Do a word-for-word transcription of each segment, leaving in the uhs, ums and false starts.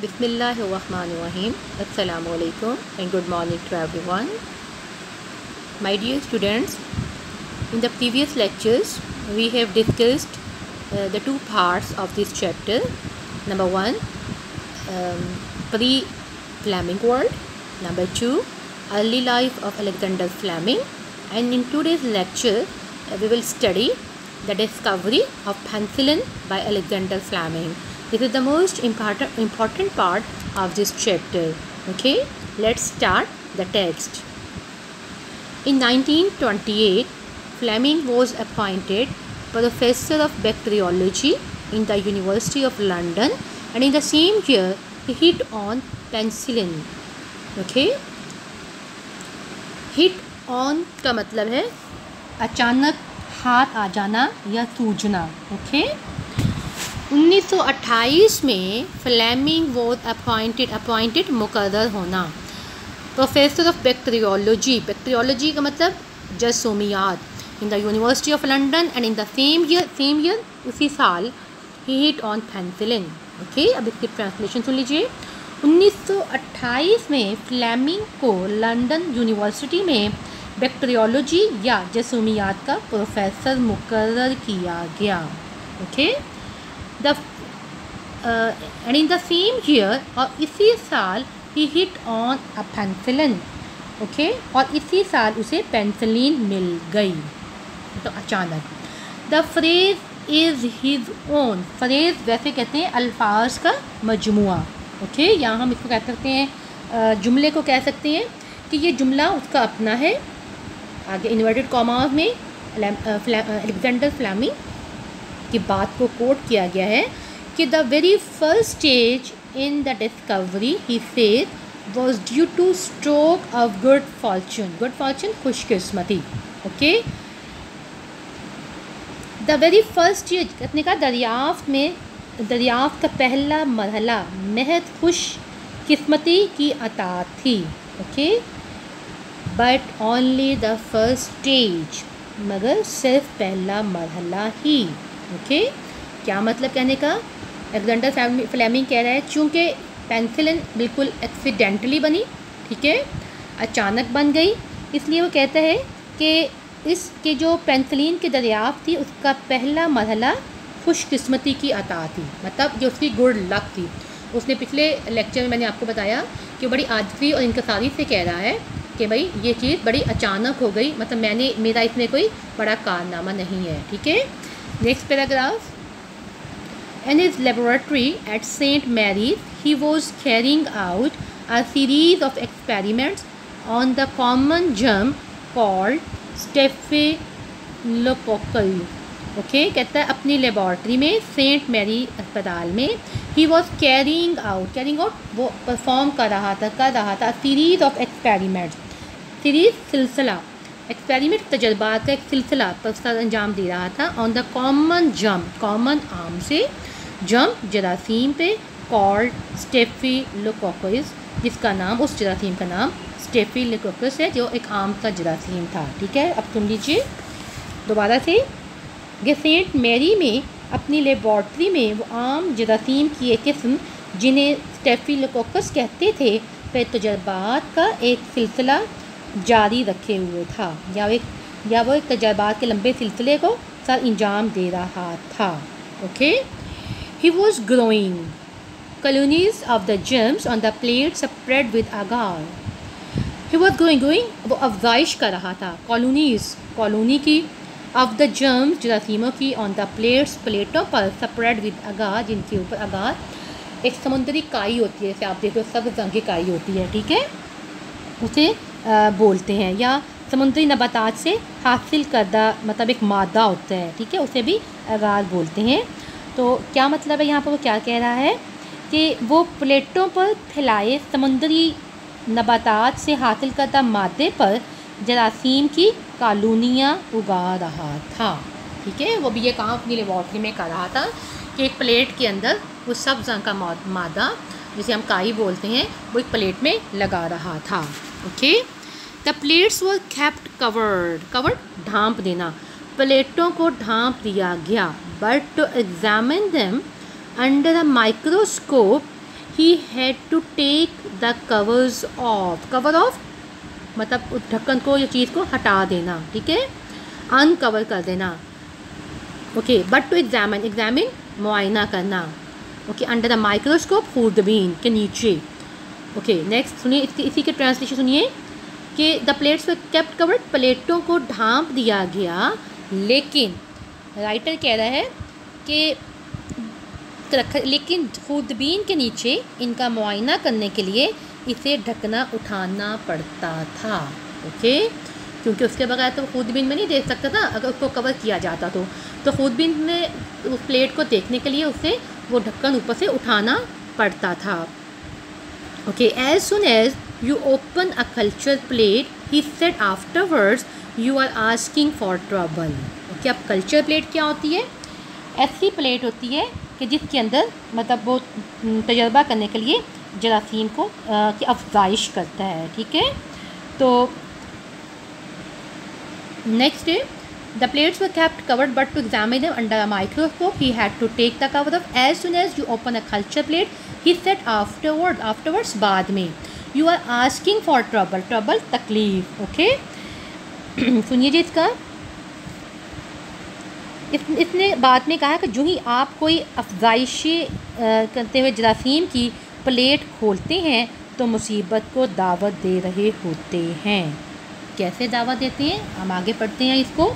Bismillahirrahmanirrahim. Assalamu alaikum and good morning to everyone. My dear students, in the previous lectures we have discussed uh, the two parts of this chapter. Number one, um, pre-Fleming world. Number two, early life of Alexander Fleming. And in today's lecture uh, we will study the discovery of penicillin by Alexander Fleming. This is the most important important part of this chapter. Okay, let's start the text. In nineteen twenty-eight, Fleming was appointed professor of bacteriology in the University of London, and in the same year he hit on penicillin. Okay, hit on का मतलब है अचानक हाथ आ जाना या सूझना. Okay okay? उन्नीस सौ अट्ठाईस में फ्लेमिंग वॉज अपॉइंटेड अपॉइंटेड मुकर्रर होना प्रोफेसर ऑफ बैक्टीरियोलॉजी. बैक्टीरियोलॉजी का मतलब जसोमियात in the university of London, and in the same year same year उसी साल ही हिट ऑन पेनिसिलिन. ओके, अब इसकी ट्रांसलेशन सुन लीजिए. उन्नीस सौ अट्ठाईस में फ्लेमिंग को लंदन यूनिवर्सिटी में बैक्टीरियोलॉजी या जसोमियात का प्रोफेसर मुकर्रर किया गया. Okay, the end in the same year और इसी साल ही hit on a penicillin. Okay, और इसी साल उसे पेनिसिलिन मिल गई तो अचानक. The phrase is his own. Phrase वैसे कहते हैं अल्फाज का मजमुआ. ओके, यहाँ हम इसको कह सकते हैं जुमले को कह सकते हैं कि ये जुमला उसका अपना है. आगे इन्वर्टेड कॉमास में अलेक्जेंडर फ्लेमिंग की बात को कोट किया गया है कि the very first stage in the discovery he said was due to stroke of good fortune. Good fortune खुशकिस्मती. Okay, the very first stage कहने का दरियाफ्त में दरियाफ्त का पहला मरहला महज खुश किस्मती की अता थी. Okay, but only the first stage, मगर सिर्फ पहला मरहला ही. Okay okay? क्या मतलब कहने का? अलेक्जेंडर फ्लेमिंग कह रहा है चूँकि पेनिसिलिन बिल्कुल एक्सीडेंटली बनी, ठीक है, अचानक बन गई, इसलिए वो कहता है कि इसके जो पेनिसिलिन की दरियाफ्त थी उसका पहला मरहला खुशकिस्मती की अता थी, मतलब जो उसकी गुड लक थी. उसने पिछले लेक्चर में मैंने आपको बताया कि बड़ी आजिज़ी और इनकसारी से कह रहा है कि भाई ये चीज़ बड़ी अचानक हो गई, मतलब मैंने मेरा इसमें कोई बड़ा कारनामा नहीं है. ठीक है, next paragraph. In his laboratory at Saint Mary's, he was carrying out a series of experiments on the common germ called Staphylococcus. Okay, कहता है अपनी लेबॉर्ट्री में सेंट मैरी अस्पताल में ही was carrying out carrying out वो perform कर रहा था कर रहा था सीरीज ऑफ एक्सपेरिमेंट्स. सीरीज सिलसिला, एक्सपेरिमेंट तजर्बात का एक सिलसिला पर अंजाम दे रहा था on the common germ, common आम से जम जरासीम पे, कॉल्ड स्टेफिलोकोकस, जिसका नाम उस जरासीम का नाम स्टेफिलोकोकस है जो एक आम का जरासीम था. ठीक है, अब सुन लीजिए दोबारा से. ये सेंट मैरी में अपनी लेबॉर्ट्री में वो आम जरासीम की एक किस्म जिन्हें स्टेफिलोकोकस कहते थे पे तजर्बात का एक सिलसिला जारी रखे हुए था, या एक या वो एक तजर्बात के लंबे सिलसिले को सर अंजाम दे रहा था. Okay, he was growing colonies of the germs on the plate spread with agar. He was growing growing वो अफजाइश कर रहा था कॉलोनीज कॉलोनी की ऑफ द जर्म्स जरासीमों की ऑन द प्लेट्स प्लेटों पर स्प्रेड विद अगार, जिनके ऊपर अगार एक समुद्री काई होती है, जैसे आप देखो सब रंग की काई होती है. ठीक है, उसे आ, बोलते हैं, या समुद्री नबातात से हासिल करदा मतलब एक मादा होता है. ठीक है, उसे भी अगार बोलते हैं. तो क्या मतलब है यहाँ पर वो क्या कह रहा है कि वो प्लेटों पर फैलाए समुद्री नबातात से हासिल करदा मादे पर जरासीम की कॉलोनियाँ उगा रहा था. ठीक है, वो भी ये काम अपनी लेबॉर्ट्री में कर रहा था कि एक प्लेट के अंदर वो सब्ज़ रंग का मादा जिसे हम काई बोलते हैं वो एक प्लेट में लगा रहा था. Okay, the plates were kept covered covered ढांप देना, प्लेटों को ढांप दिया गया. But to examine them under a microscope he had to take the covers off, cover off मतलब उस ढक्कन को या चीज़ को हटा देना, ठीक है, अनकवर कर देना। Okay, but to examine, examine मुआयना करना, ओके, अंडर द माइक्रोस्कोप खुर्दबीन के नीचे। ओके, नेक्स्ट सुनिए इसकी इसी के ट्रांसलेशन सुनिए कि the plates were kept covered, प्लेटों को ढांप दिया गया, लेकिन राइटर कह रहा है कि लेकिन खुर्दबीन के नीचे इनका मुआयना करने के लिए इसे ढकना उठाना पड़ता था। ओके, क्योंकि उसके बगैर तो खुर्दबीन में नहीं देख सकता था, अगर उसको कवर किया जाता तो तो खुर्दबीन में उस प्लेट को देखने के लिए उसे वो ढक्कन ऊपर से उठाना पड़ता था। Okay, as soon as you open a culture plate he said afterwards you are asking for trouble. Okay, अब कल्चर प्लेट क्या होती है? ऐसी प्लेट होती है कि जिसके अंदर मतलब वो तजर्बा करने के लिए जरासीम को आ, की अफजाइश करता है, ठीक है। तो नेक्स्ट है the plates were kept covered but to examine them under a microscope he had to take the cover off as soon as you open a culture plate he said afterward, afterwards बाद में, you are asking for trouble, trouble तकलीफ। Okay, सुनिए जी इसका, इस, इसने बाद में कहा कि जो ही आप कोई अफजाइशें करते हुए जरासीम की प्लेट खोलते हैं तो मुसीबत को दावत दे रहे होते हैं। कैसे दावत देते हैं, हम आगे पढ़ते हैं इसको।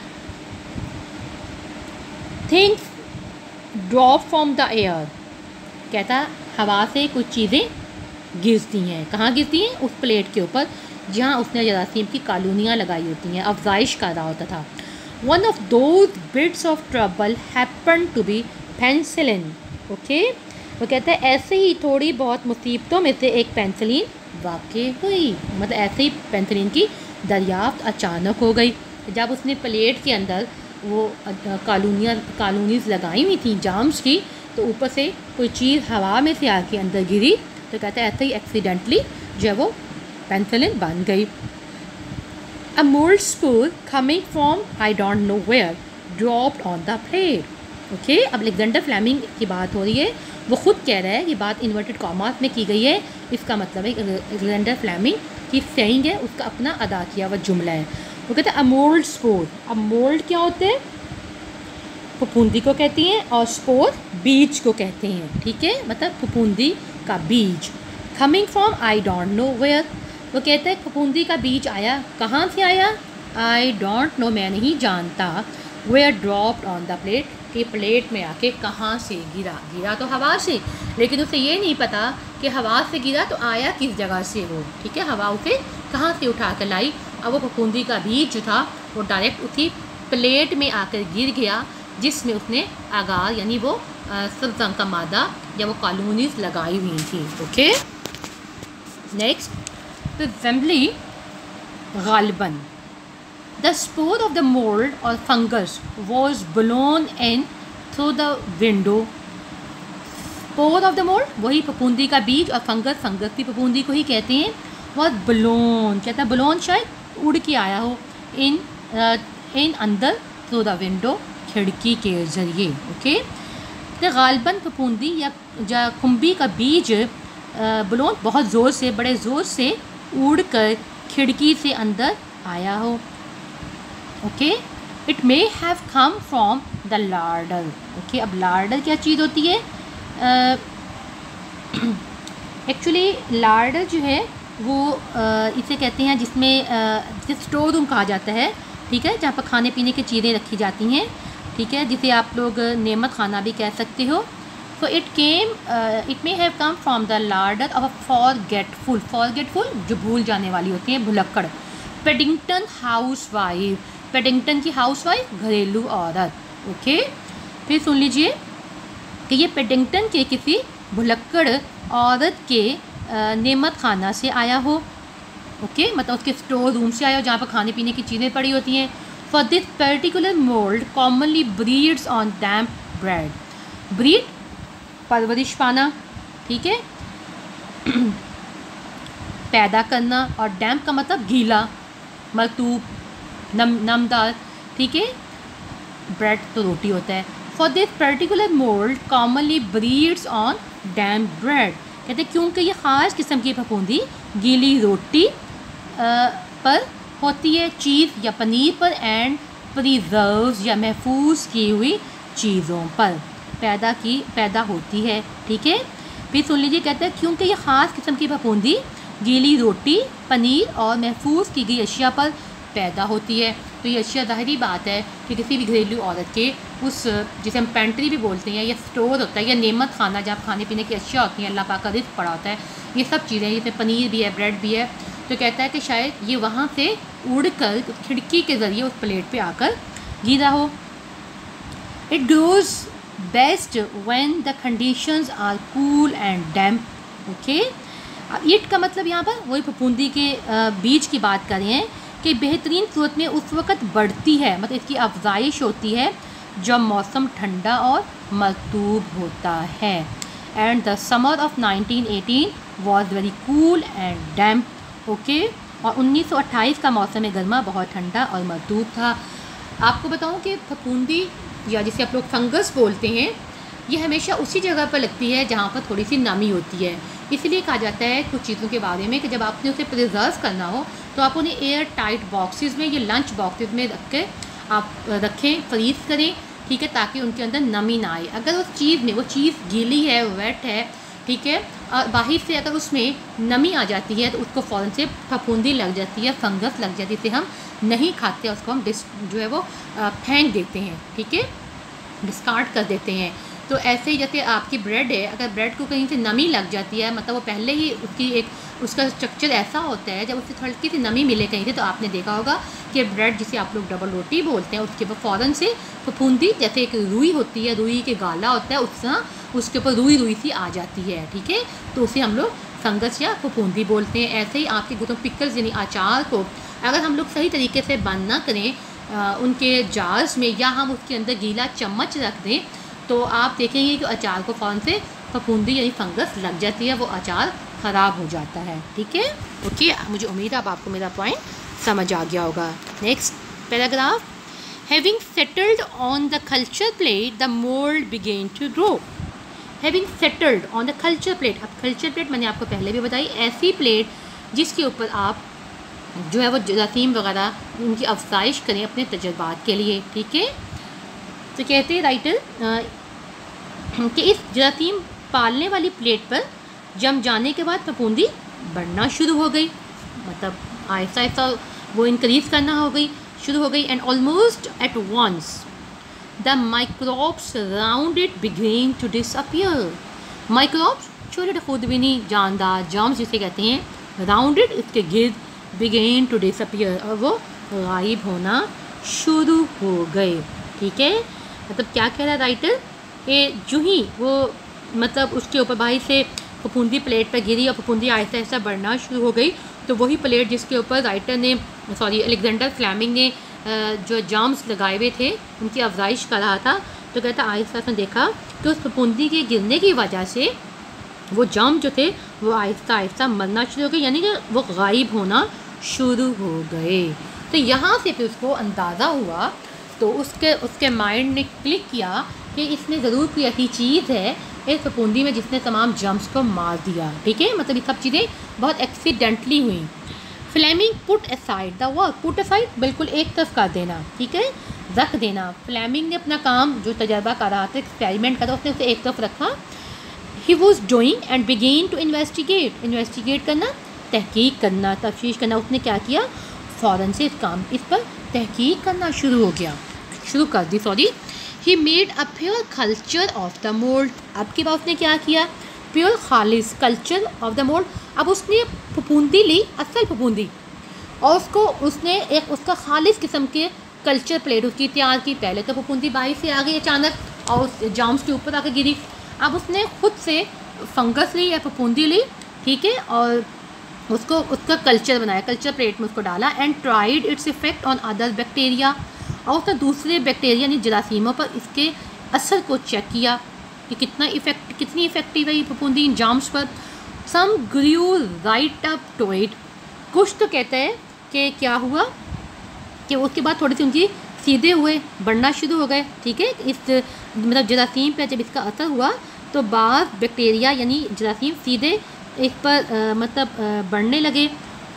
Things drop from the air, कहता हवा से कुछ चीज़ें गिरती हैं, कहाँ गिरती हैं? उस प्लेट के ऊपर जहाँ उसने जरासीम की कॉलोनियाँ लगाई होती हैं, अफजाइश कर रहा होता था। One of those bits of trouble happen to be penicillin. Okay, वो कहता है ऐसे ही थोड़ी बहुत मुसीबतों में से एक पेंसिलिन वाक़ई हुई, मतलब ऐसे ही पेंसिलिन की दरियाफ्त अचानक हो गई जब उसने प्लेट के अंदर वो कॉलोनियाँ कॉलोनीज़ लगाई हुई थी जाम्स की, तो ऊपर से कोई चीज़ हवा में से आके अंदर गिरी, तो कहता है ऐसे ही एक्सीडेंटली जो है वो पेंसिलिन बन गई। A mold spool coming from I don't know where dropped on the plate. Okay, अब अलेक्जेंडर फ्लेमिंग की बात हो रही है, वो खुद कह रहा है, ये बात इन्वर्टेड कॉमास में की गई है, इसका मतलब है अलेक्जेंडर फ्लेमिंग की सेइंग है, उसका अपना अदा किया हुआ जुमला है। वो कहते हैं अ मोल्ड स्पोर, अब मोल्ड क्या होते हैं? फफूंदी को कहती हैं, और स्पोर बीज को कहते हैं, ठीक है, मतलब फफूंदी का बीज। Coming from I don't know where, वो कहते हैं फफूंदी का बीज आया, कहाँ से आया? आई डोंट नो, मैं नहीं जानता। Where dropped on the plate, कि प्लेट में आके कहाँ से गिरा, गिरा तो हवा से, लेकिन उसे ये नहीं पता कि हवा से गिरा तो आया किस जगह से वो, ठीक है, हवा उसे कहाँ से उठा कर लाई। अब वो फफूंदी का बीज जो था वो डायरेक्ट उसी प्लेट में आकर गिर गया जिसमें उसने आगार यानी वो सब्ज़ रंग का मादा या वो कॉलोनीज लगाई हुई थी। ओके, नेक्स्ट presumably गालिबन the spore of the mold or fungus was blown in through the window. spore of the mold वही फफूंदी का बीज, और फंगस फंगस भी फफूंदी को ही कहते हैं। was blown, कहता है blown शायद उड़ के आया हो, इन इन अंदर through the window, खिड़की के ज़रिए। ओके, तो गालिबन फफूंदी या या खुम्बी का बीज ब्लोन बहुत ज़ोर से, बड़े ज़ोर से उड़कर खिड़की से अंदर आया हो। Okay, it may have come from the larder. Okay, अब लार्डर क्या चीज़ होती है? एक्चुअली uh, लार्डर जो है वो uh, इसे कहते हैं जिसमें uh, जिसे स्टोर रूम कहा जाता है, ठीक है, जहाँ पर खाने पीने की चीज़ें रखी जाती हैं, ठीक है, जिसे आप लोग नेमत खाना भी कह सकते हो। So it came it may have come from the larder of a forgetful, forgetful जो भूल जाने वाली होती है, भुलक्कड़। पेडिंगटन हाउस वाइफ, पेडिंगटन की हाउस वाइफ घरेलू औरत। ओके, फिर सुन लीजिए कि ये पेडिंगटन के किसी भुलक्कड़ औरत के नेमत खाना से आया हो। ओके, मतलब उसके स्टोर रूम से आया हो जहाँ पर खाने पीने की चीज़ें पड़ी होती हैं। For this particular mould commonly breeds on damp bread, breed परवरिश पाना, ठीक है, पैदा करना, और डैम्प का मतलब गीला, मरतूब, नम नमदार, ठीक है, ब्रेड तो रोटी होता है। For this particular mould commonly breeds on damp bread, कहते हैं क्योंकि ये ख़ास किस्म की फफूंदी गीली रोटी आ, पर होती है, चीज़ या पनीर पर, एंड प्रिजर्व्स या महफूज की हुई चीज़ों पर पैदा की पैदा होती है। ठीक है, फिर सुन लीजिए, कहते हैं क्योंकि ये ख़ास किस्म की फफूंदी गीली रोटी, पनीर और महफूज की गई अशिया पर पैदा होती है। तो ये अशिया ज़ाहिरी बात है कि किसी भी घरेलू औरत के उस, जिसे हम पेंट्री भी बोलते हैं, या स्टोर होता है, या नेमत खाना जहाँ खाने पीने की अशिया होती हैं, अल्लाह पाक का रिज़्क़ पड़ा होता है, ये सब चीज़ें, जिसमें पनीर भी है, ब्रेड भी है। तो कहता है कि शायद ये वहाँ से उड़ कर खिड़की के ज़रिए उस प्लेट पर आकर गिरा हो। It grows best when the conditions are cool and damp. Okay, it का मतलब यहाँ पर वही फफूंदी के बीज की बात कर रहे हैं कि बेहतरीन सूरत में उस वक़्त बढ़ती है, मतलब इसकी अफजाइश होती है जब मौसम ठंडा और मरतूब होता है। And the summer of nineteen eighteen was very cool and damp. Okay, और उन्नीस सौ अट्ठाईस का मौसम गर्मा बहुत ठंडा और मरतूब था। आपको बताऊं कि फफूंदी, या जिसे आप लोग फंगस बोलते हैं, ये हमेशा उसी जगह पर लगती है जहाँ पर थोड़ी सी नमी होती है। इसलिए कहा जाता है कुछ चीज़ों के बारे में कि जब आपने उसे प्रिजर्व करना हो तो आप उन्हें एयर टाइट बॉक्सेस में, ये लंच बॉक्सेस में रख के आप रखें, फ्रीज करें। ठीक है, ताकि उनके अंदर नमी ना आए। अगर उस चीज़ में वो चीज़ गीली है, वेट है, ठीक है, और बाहर से अगर उसमें नमी आ जाती है तो उसको फ़ौरन से फफूंदी लग जाती है, फंगस लग जाती है, जिसे हम नहीं खाते, उसको हम डिस जो है वो फेंक देते हैं। ठीक है, डिस्कार्ड कर देते हैं। तो ऐसे ही जैसे आपकी ब्रेड है, अगर ब्रेड को कहीं से नमी लग जाती है, मतलब वो पहले ही उसकी एक उसका स्ट्रक्चर ऐसा होता है, जब उससे हल्की सी नमी मिले कहीं से, तो आपने देखा होगा कि ब्रेड, जिसे आप लोग डबल रोटी बोलते हैं, उसके ऊपर फ़ौरन से फफूंदी, जैसे एक रुई होती है, रुई के गाला होता है, उससे उसके ऊपर रुई रुई सी आ जाती है। ठीक है, तो उसे हम लोग फंगस या फफूंदी बोलते हैं। ऐसे ही आपके गुतो पिकल्स यानी अचार को अगर हम लोग सही तरीके से बंद ना करें आ, उनके जार्स में, या हम उसके अंदर गीला चम्मच रख दें, तो आप देखेंगे कि अचार को फ़ौरन से फफूंदी यानी फंगस लग जाती है, वो अचार ख़राब हो जाता है। ठीक है, ओके, मुझे उम्मीद है अब आपको मेरा पॉइंट समझ आ गया होगा। Next paragraph, having settled on the culture plate the mould began to grow. Having settled on the culture plate, अब कल्चर प्लेट मैंने आपको पहले भी बताई, ऐसी प्लेट जिसके ऊपर आप जो है वो जरासीम वगैरह उनकी अफजाइश करें अपने तजर्बात के लिए। ठीक है, तो कहते हैं राइटर कि इस जरासीम पालने वाली प्लेट पर जम जाने के बाद फफूंदी बढ़ना शुरू हो गई, मतलब आहिस्ता आहिस्ता वो इंक्रीज़ करना हो गई शुरू हो गई। And almost at once the microbes round it began to disappear. Microbes छोटे छोटे खुदबीनी जानदार जर्म्स जिसे कहते हैं, राउंड इट इसके गिर्द, बिगेन टू डिसअपियर और वो गायब होना शुरू हो गए। ठीक है, मतलब क्या कह रहा है राइटर कि जो ही वो मतलब उसके ऊपर बाहर से फफूंदी प्लेट पर गिरी और फफूंदी आहिस्ता आहिस्ता बढ़ना शुरू हो गई, तो वही प्लेट जिसके ऊपर राइटर ने सॉरी अलेक्जेंडर फ्लेमिंग ने जो जाम्स लगाए हुए थे उनकी अफजाइश कर रहा था, तो कहता आहिस्ता आहिस्ता देखा कि उस फफूंदी के गिरने की वजह से वो जाम जो थे वो आहिस्ता आहिस्ता मरना शुरू हो गए, यानी कि वो गायब होना शुरू हो गए। तो यहाँ से फिर उसको अंदाज़ा हुआ, तो उसके उसके माइंड ने क्लिक किया कि इसमें ज़रूर कोई ऐसी चीज़ है इस फफूंदी में जिसने तमाम जम्स को मार दिया। ठीक है, मतलब ये सब चीज़ें बहुत एक्सीडेंटली हुई। Fleming put aside the work, put aside बिल्कुल एक तरफ कर देना, ठीक है, रख देना। फ्लेमिंग ने अपना काम जो तजर्बा कर रहा था, एक्सपेरिमेंट कर रहा, उसने उसे एक तरफ रखा। He was doing and began to investigate, investigate करना, तहकीक करना, तफ्तीश करना। उसने क्या किया, फ़ौरन से इस काम इस पर तहकीक करना शुरू हो गया शुरू कर दी sorry he made a pure culture of the mould. अब के बाद उसने क्या किया, प्योर खालिस कल्चर ऑफ द मोल्ड। अब उसने फफूंदी ली, असल फफूंदी, और उसको उसने एक उसका खालिस किस्म के कल्चर प्लेट उसकी तैयार की। पहले तो फफूंदी बाहर से आ गई अचानक और उस जाम्स के ऊपर आकर गिरी। अब उसने खुद से फंगस ली या फफूंदी ली, ठीक है, और उसको उसका कल्चर बनाया, कल्चर प्लेट में उसको डाला। And tried its effect on other bacteria, और उसने दूसरे बैक्टीरिया यानी जरासीमों पर इसके असर को चेक किया कि कितना इफेक्ट कितनी इफेक्टिव है ये फफूंदी इन जाम्स पर। Some grew right up to it, कुछ तो कहते हैं कि क्या हुआ कि उसके बाद थोड़ी सी उनकी सीधे हुए, बढ़ना शुरू हो गए। ठीक है, इस मतलब जरासीम पे जब इसका असर हुआ तो बाज़ बैक्टीरिया यानी जरासीम सीधे इस पर आ, मतलब आ, बढ़ने लगे।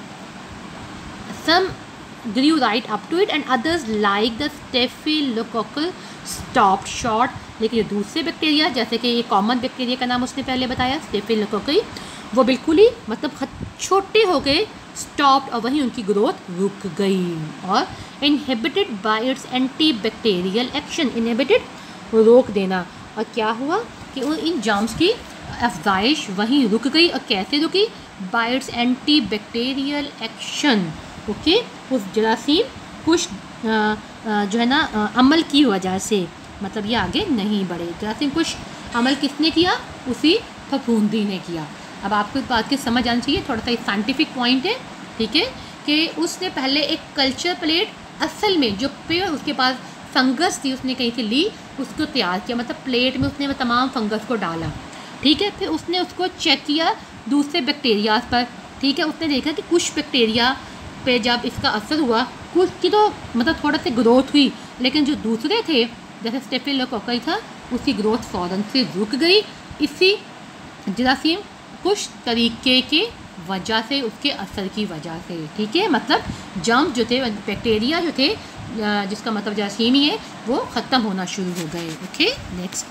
सम grew right up to it and others like the staphylococcal stopped short। लेकिन ये दूसरे बैक्टीरिया जैसे कि ये कॉमन बैक्टीरिया का नाम उसने पहले बताया स्टेफिलोकोकल, वो बिल्कुल ही मतलब छोटे हो गए, स्टॉप्ड, और वहीं उनकी ग्रोथ रुक गई। और inhibited by its antibacterial action, inhibited रोक देना। और क्या हुआ कि उन इन जर्म्स की अफजाइश वहीं रुक गई। और कैसे रुकी? By its antibacterial action. Okay, उस जरासीम कुछ जो है ना अमल की वजह से, मतलब ये आगे नहीं बढ़े। जरासीम कुछ अमल किसने किया? उसी फफूंदी ने किया। अब आपको इस बात की समझ आनी चाहिए, थोड़ा सा साइंटिफिक पॉइंट है, ठीक है, कि उसने पहले एक कल्चर प्लेट, असल में जो पेड़ उसके पास फंगस थी उसने कहीं से ली, उसको तैयार किया, मतलब प्लेट में उसने तमाम फंगस को डाला, ठीक है। फिर उसने उसको चेक किया दूसरे बैक्टीरियाज पर, ठीक है। उसने देखा कि कुछ बैक्टीरिया पे जब इसका असर हुआ, कुछ की तो मतलब थोड़ा सी ग्रोथ हुई, लेकिन जो दूसरे थे जैसे स्टेफिलोकोकल था, उसकी ग्रोथ फ़ौरन से रुक गई, इसी जरासीम कुछ तरीके के वजह से, उसके असर की वजह से, ठीक है। मतलब जर्म जो थे, बैक्टीरिया जो थे, जिसका मतलब जरासीम ही है, वो ख़त्म होना शुरू हो गए। Okay, next.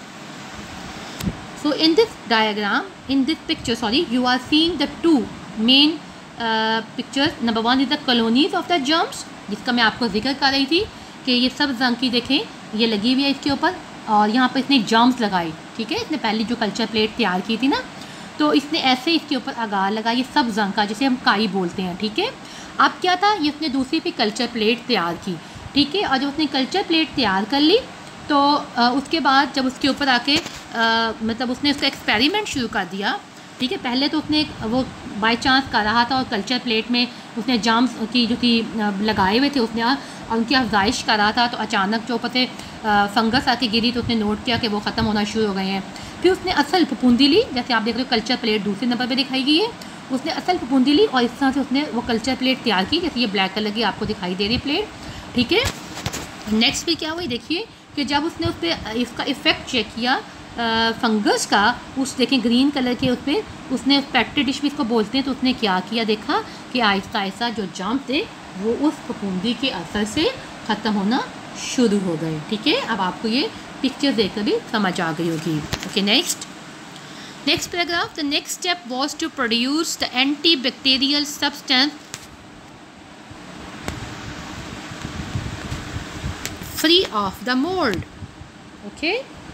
So in this diagram, in this picture, sorry, you are seeing the two main pictures. Number one is the colonies of the germs, जिसका मैं आपको जिक्र कर रही थी कि ये सब रंग की देखें, ये लगी हुई है इसके ऊपर, और यहाँ पर इसने जर्म्स लगाई, ठीक है। इसने पहली जो कल्चर प्लेट तैयार की थी ना, तो इसने ऐसे इसके ऊपर आगार लगाई, ये सब रंग का, जिसे हम काई बोलते हैं, ठीक है। अब क्या था, ये उसने दूसरी भी कल्चर प्लेट तैयार की, ठीक है। और जब उसने कल्चर प्लेट तैयार कर ली, तो आ, उसके बाद जब उसके ऊपर आके आ, मतलब उसने उसका एक्सपेरिमेंट शुरू कर दिया, ठीक है। पहले तो उसने वो बाय चांस कर रहा था, और कल्चर प्लेट में उसने जर्म्स की जो थी लगाए हुए थे, उसने और उनकी अफजाइश कर रहा था, तो अचानक जो ऊपर से फंगस आके गिरी, तो उसने नोट किया कि वो ख़त्म होना शुरू हो गए हैं। फिर उसने असल फफूंदी ली, जैसे आप देख रहे हो कल्चर प्लेट दूसरे नंबर पे दिखाई गई है, उसने असल फफूंदी ली और इस तरह से उसने वो कल्चर प्लेट तैयार की, जैसे ये ब्लैक कलर की आपको दिखाई दे रही प्लेट, ठीक है। नेक्स्ट भी क्या हुई, देखिए कि जब उसने उस पर इसका इफ़ेक्ट चेक किया फंगस का, उस देखें ग्रीन कलर के उस पर, उसने पेट्री डिश भी इसको बोलते हैं, तो उसने क्या किया, देखा कि आहिस्ता आहिस्ता जो जर्म थे वो उस फफूंदी के असर से ख़त्म होना शुरू हो गए, ठीक है। अब आपको ये पिक्चर देखकर भी समझ आ गई होगी। Okay, next next paragraph. The next step was to produce the antibacterial substance free of the mould. Okay,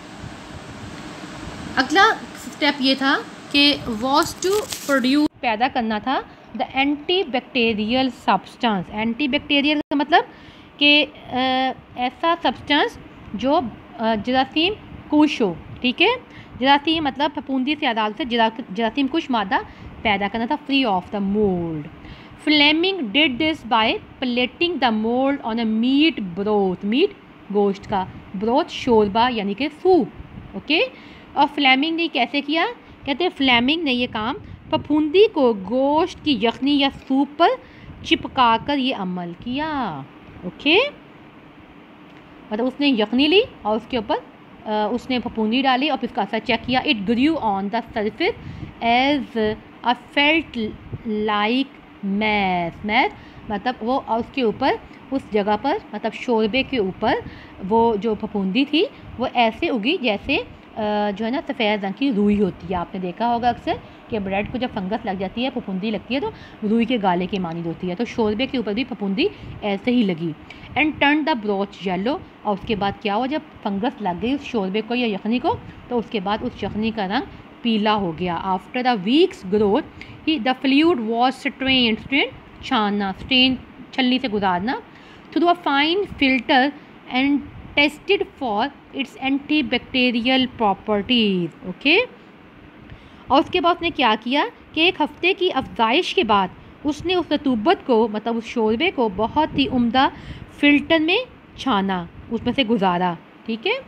अगला स्टेप ये था कि वाज टू प्रोड्यूस, पैदा करना था, the antibacterial substance. Antibacterial का मतलब कि ऐसा सब्सटेंस जो जरासीम कुश हो, ठीक है। जरासीम मतलब फफूंदी से अदालत से जरासीम कुश मादा पैदा करना था, free of the mould. Fleming did this by plating the mould on a meat broth, meat गोश्त का, ब्रोथ शोरबा यानी कि सूप, ओके। और फ्लेमिंग ने कैसे किया, कहते हैं फ्लेमिंग ने ये काम फफूंदी को गोश्त की यखनी या सूप पर चिपका कर ये अमल किया, ओके। मतलब उसने यखनी ली और उसके ऊपर उसने फफूंदी डाली और फिर उसका असर चेक किया। It grew on the surface as a felt like mass, mass मतलब वो उसके ऊपर, उस जगह पर, मतलब शोरबे के ऊपर वो जो फफूंदी थी वो ऐसे उगी जैसे जो है ना सफ़ेद रंग की रुई होती है। आपने देखा होगा अक्सर कि ब्रेड को जब फंगस लग जाती है, फफूंदी लगती है, तो रुई के गाले की मानी होती है। तो शोरबे के ऊपर भी फफूंदी ऐसे ही लगी। And turn the broth yellow, और उसके बाद क्या हुआ, जब फंगस लग गई उस शोरबे को या यखनी को, तो उसके बाद उस यखनी का रंग पीला हो गया। After the weeks growth he the fluid was strain, strain छानना, स्ट्रेन छलनी से गुजारना, through a fine filter and tested for its antibacterial properties, okay. और उसके बाद उसने क्या किया कि एक हफ्ते की अफजाइश के बाद उसने उस रतूबत को, मतलब उस शोरबे को बहुत ही उम्दा फिल्टर में छाना, उसमें से गुजारा, ठीक है।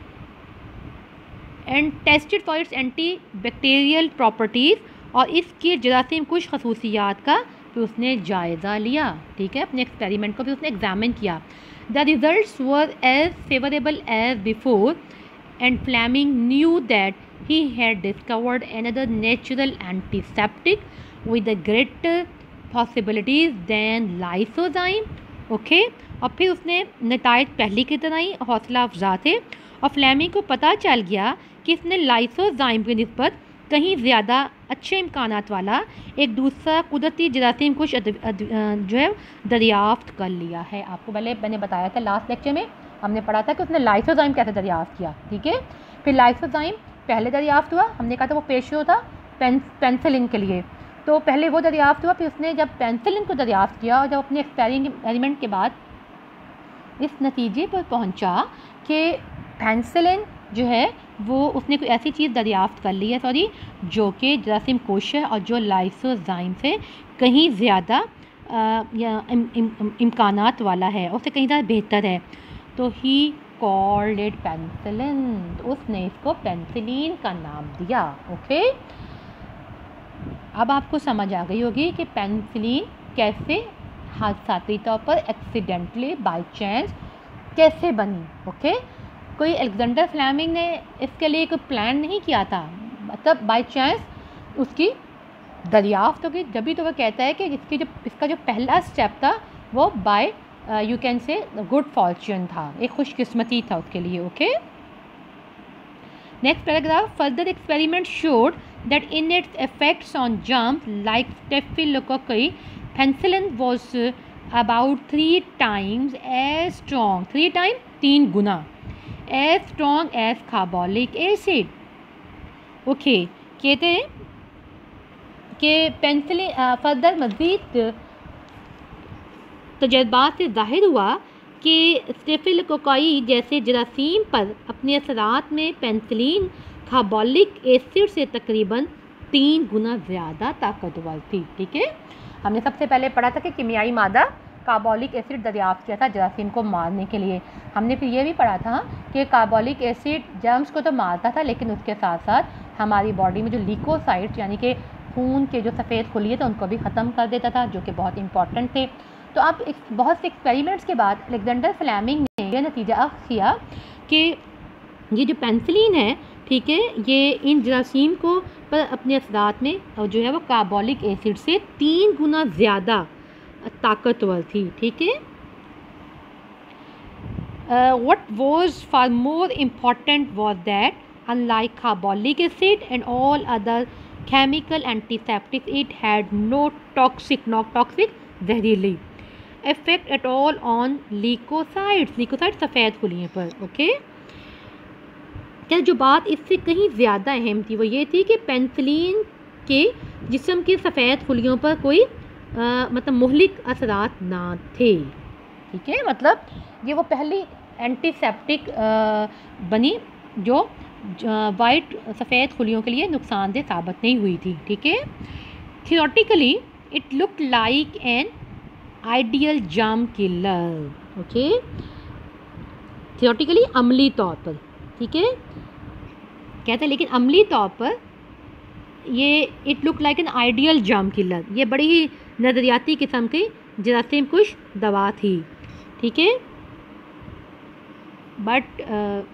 And tested for its antibacterial properties, और इसकी जरासीम कुछ खसूसियात का फिर उसने जायज़ा लिया, ठीक है। अपने एक्सपेरिमेंट को भी उसने एग्जामिन किया। The results were as favourable as before and Fleming knew that he had discovered another natural antiseptic with a greater possibilities than lysozyme. Okay okay? और फिर उसने नताइज पहली की तरह ही हौसला अफजा थे और फ्लेमिंग को पता चल गया कि इसने लाइसोजाइम की निस्बत कहीं ज़्यादा अच्छे इम्कानात वाला एक दूसरा कुदरती जरासीम कुछ जो है दरियाफ्त कर लिया है। आपको पहले मैंने बताया था लास्ट लेक्चर में हमने पढ़ा था कि उसने लाइसोजाइम कैसे दरियाफ्त किया, ठीक है। फिर लाइसोजाइम पहले दरियाफ्त हुआ, हमने कहा था वो पेशियो था पेन पेंसिलिन के लिए, तो पहले वो दरियाफ्त हुआ। फिर उसने जब पेंसिलिन को दरियाफ्त किया और जब अपने एक्सपेरिमेंट के बाद इस नतीजे पर पहुंचा कि पेंसिलिन जो है वो उसने कोई ऐसी चीज़ दरियाफ्त कर ली है सॉरी जो कि जरासीम कोश है और जो लाइसोजाइम से कहीं ज़्यादा या इम, इम, इम्कानात वाला है, उससे कहीं ज़्यादा बेहतर है। तो ही कॉल्ड इट पेंसिलिन, तो उसने इसको पेंसिलिन का नाम दिया। ओके, अब आपको समझ आ गई होगी कि पेंसिलिन कैसे हादसाती तौर पर एक्सीडेंटली बाय चांस कैसे बनी। ओके, कोई अलेक्जेंडर फ्लेमिंग ने इसके लिए कोई प्लान नहीं किया था, मतलब बाय चांस उसकी दरियाफ्त होगी, जब तो वह कहता है कि इसकी जो इसका जो पहला स्टेप था वो by you can say good fortune था, एक खुशकिस्मती था उसके लिए। Okay, next paragraph, further experiment showed that in its effects on germs like Staphylococcus, penicillin was about three times as strong, three times तीन गुना as strong as carbolic acid. Okay, कहते हैं कि पेंसिलिन फर्दर मज़ीद तजर्बात से जाहिर हुआ कि स्टेफिलोकोकाई जैसे जरासीम पर अपने असरात में पेंसिलिन कार्बोलिक एसिड से तकरीबन तीन गुना ज़्यादा ताकतवर थी। ठीक है, हमने सबसे पहले पढ़ा था कि कीमियाई मादा कार्बोलिक एसिड दरियाफ्त किया था जरासीम को मारने के लिए। हमने फिर ये भी पढ़ा था कि कार्बोलिक एसिड जर्म्स को तो मारता था लेकिन उसके साथ साथ हमारी बॉडी में जो लीकोसाइट्स यानी कि खून के जो सफ़ेद खुलिये थे उनको भी ख़त्म कर देता था, जो कि बहुत इंपॉर्टेंट थे। तो अब एक बहुत से एक्सपेरिमेंट्स के बाद अलेक्जेंडर फ्लेमिंग ने यह नतीजा अख्ज़ किया कि ये जो पेंसिलिन है, ठीक है, ये इन जरासीम को पर अपने असरात में जो है वो कार्बोलिक एसिड से तीन गुना ज़्यादा ताकतवर थी। ठीक है, what was far more important was that unlike carbolic acid and all other chemical antiseptics it had no toxic not toxic जहरीली effect at all on leucocytes leucocyte सफ़ेद खुलियों पर। ओके, क्या जो बात इससे कहीं ज़्यादा अहम थी वो ये थी कि पेंसिलिन के जिस्म के सफ़ेद खुलियों पर कोई आ, मतलब मुहलिक असरात ना थे। ठीक है, मतलब ये वो पहली एंटीसेप्टिक बनी जो वाइट सफ़ेद खुलियों के लिए नुकसानदेह साबित नहीं हुई थी। ठीक है, theoretically it look like an ideal germ killer. Okay, theoretically अमली तौर पर, ठीक है, कहते हैं, लेकिन अमली तौर पर ये it look like an ideal germ killer, ये बड़ी ही नज़रियाती किस्म की जरासीम कुश दवा थी। ठीक है, but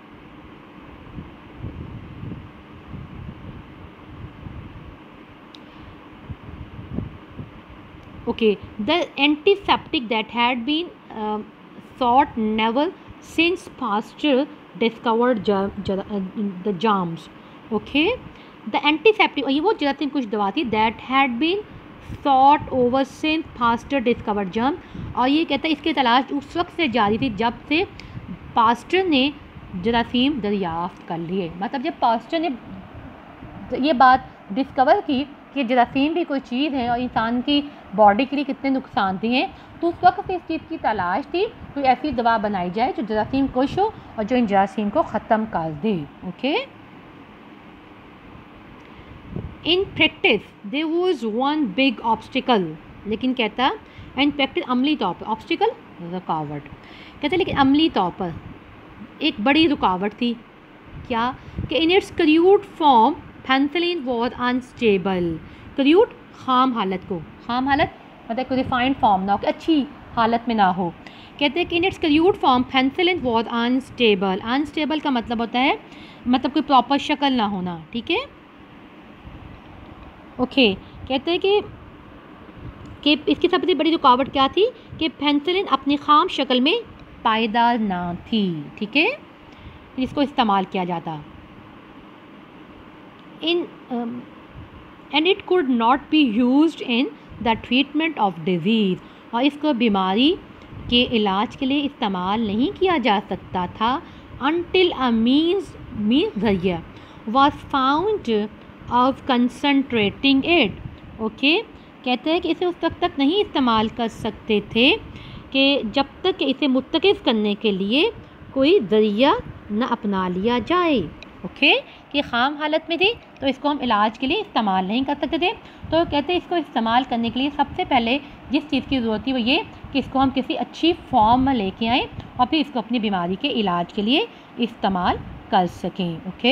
okay, the antiseptic that had been uh, sought never since Pasteur discovered germ, ger, uh, the germs. Okay, the antiseptic और ये वो जरासीम कुछ दवा थी that had been sought over since Pasteur discovered germ, और ये कहता है इसकी तलाश उस वक्त से जारी थी जब से पास्टर ने जरासीम दरियाफ्त कर लिए। मतलब जब पास्टर ने ये बात डिस्कवर की कि जरासीम भी कोई चीज़ है और इंसान की बॉडी के लिए कितने नुकसानदेह हैं, तो उस वक्त से इस चीज़ की तलाश थी कोई ऐसी दवा बनाई जाए जो जरासीम कुश हो और जो इन जरासीम को ख़त्म कर दे। Okay, in practice there was one big obstacle, लेकिन कहता इन प्रैक्टिस अमली तौर पर ऑब्स्टिकल रुकावट, कहते लेकिन अमली तौर पर एक बड़ी रुकावट थी। क्या कि in its crude form penicillin was unstable. Crude खाम हालत को, खाम हालत मतलब कोई रिफाइंड फॉर्म ना हो कि अच्छी हालत में ना हो। कहते हैं कि in its crude form penicillin was unstable. Unstable का मतलब होता है मतलब कोई प्रॉपर शक्ल ना होना, ठीक है। ओके, कहते हैं कि कि इसकी सबसे बड़ी रुकावट क्या थी कि पेनिसिलिन अपनी खाम शक्ल में पायदार ना थी, ठीक है, इसको इस्तेमाल किया जाता। In and it could not be used in the treatment of disease, और इसको बीमारी के इलाज के लिए इस्तेमाल नहीं किया जा सकता था अनटिल अ मीन्स मीन्स जरिया was found of concentrating it. Okay, कहते हैं कि इसे उस वक्त तक नहीं इस्तेमाल कर सकते थे कि जब तक कि इसे मुस्तकिज़ करने के लिए कोई ज़रिया न अपना लिया जाए। ओके, कि ख़ाम हालत में थी तो इसको हम इलाज के लिए इस्तेमाल नहीं कर सकते थे। तो कहते हैं इसको इस्तेमाल करने के लिए सबसे पहले जिस चीज़ की ज़रूरत थी वो ये कि इसको हम किसी अच्छी फॉर्म में लेके आएँ और फिर इसको अपनी बीमारी के इलाज के लिए इस्तेमाल कर सकें। Okay,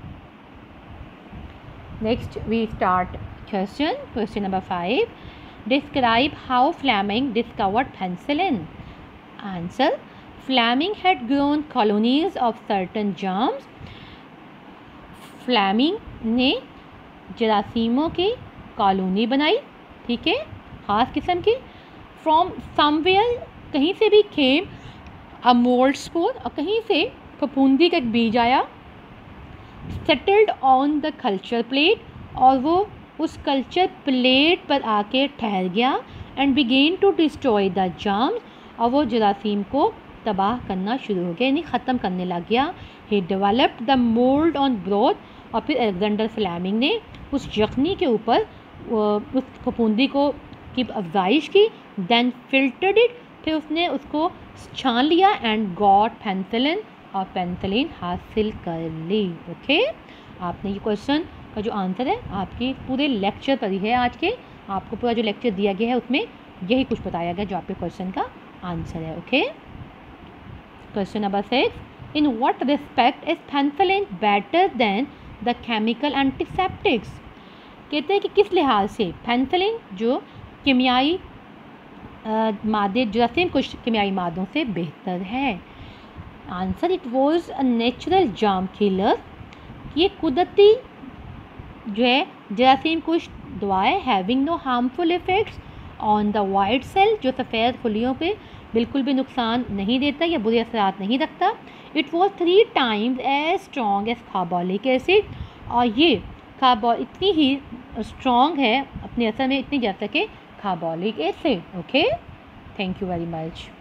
next we start question question number five. Describe how Fleming discovered penicillin. Answer, Fleming had grown colonies of certain germs. Fleming ने जरासीमों की कॉलोनी बनाई, ठीक है, ख़ास किस्म की। फ्रॉम समवेयर, कहीं से भी केम अ मोल्ड स्पोर, और कहीं से फफूंदी का एक बीज आया। Settled on the culture plate, और वो उस कल्चर प्लेट पर आके ठहर गया। And began to destroy the germs, और वो जरासीम को तबाह करना शुरू हो गया, यानी ख़त्म करने लग गया। He developed the mould on growth, और फिर अलेक्जेंडर फ्लेमिंग ने उस यखनी के ऊपर उस फफूंदी को की अफजाइश की। देन फिल्टर्ड इट, फिर उसने उसको छान लिया। एंड गॉट पेनिसिलिन, और पेनिसिलिन हासिल कर ली। ओके, आपने ये क्वेश्चन का जो आंसर है आपके पूरे लेक्चर पर ही है। आज के आपको पूरा जो लेक्चर दिया गया है उसमें यही कुछ बताया गया जो आपके क्वेश्चन का आंसर है। Okay, question number six. In what respect is penicillin better than the chemical antiseptics. कहते हैं कि किस लिहाज से पेनिसिलिन जो कीमियाई मादे जरासीम कुछ कीमियाई मादों से बेहतर है। Answer, it was a natural germ killer. ये कुदरती जो है जरासीम कुछ दवाएं having no harmful effects on the white cell, जो सफ़ेद फुलियों पे बिल्कुल भी नुकसान नहीं देता या बुरे असरात नहीं रखता। It was three times as strong as carbolic acid, और ये कार्बो इतनी ही स्ट्रॉन्ग है अपने असर में इतनी जैसा कि carbolic acid. Okay, thank you very much.